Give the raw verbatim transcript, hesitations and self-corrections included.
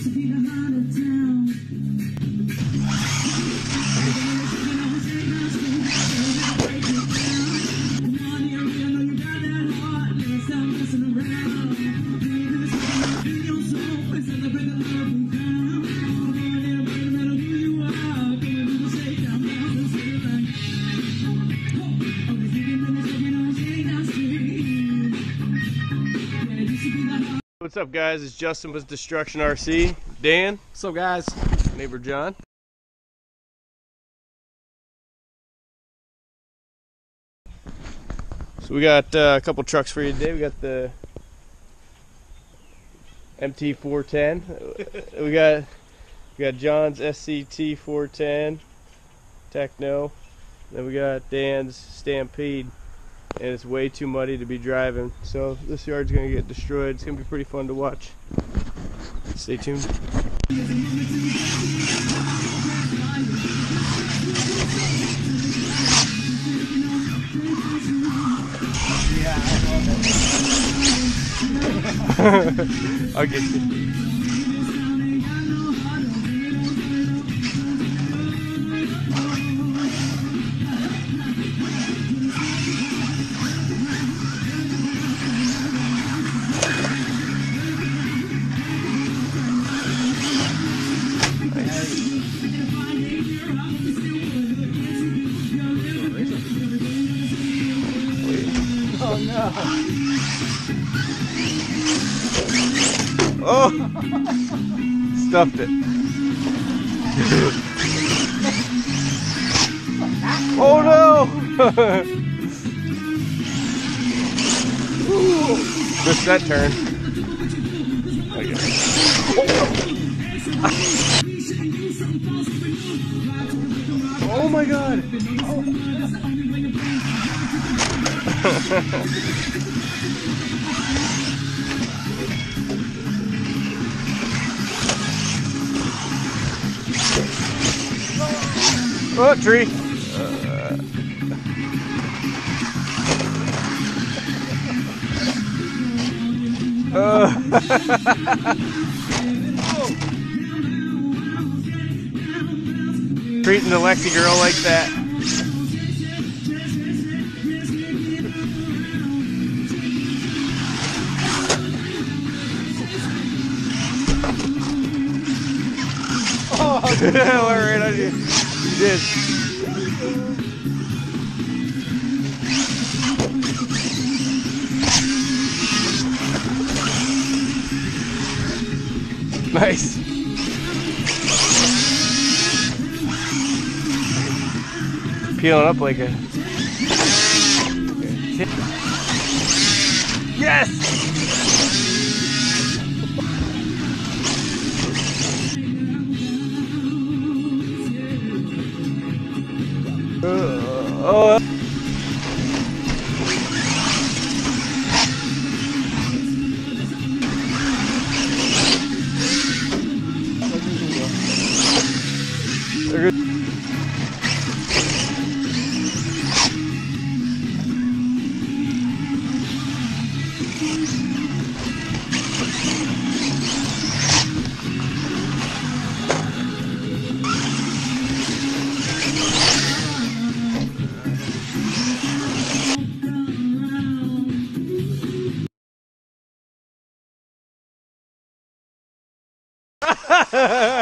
What's up, guys? It's Justin with Destruction R C. Dan. What's up, guys? Neighbor John. So we got uh, a couple trucks for you today. We got the M T four ten. we got we got John's S C T four ten Techno. Then we got Dan's Stampede. And it's way too muddy to be driving, so this yard's gonna get destroyed. It's gonna be pretty fun to watch. Stay tuned. I'll get you. Oh no! Oh! Stuffed it. Oh no! Missed that turn. Okay. Oh my god! Oh. Oh, tree! Uh. Uh. Treating the Lexi girl like that. Oh, right on you. You did. Nice. Peeling up like a... Yes! Uh, oh. They're good. Ha ha ha!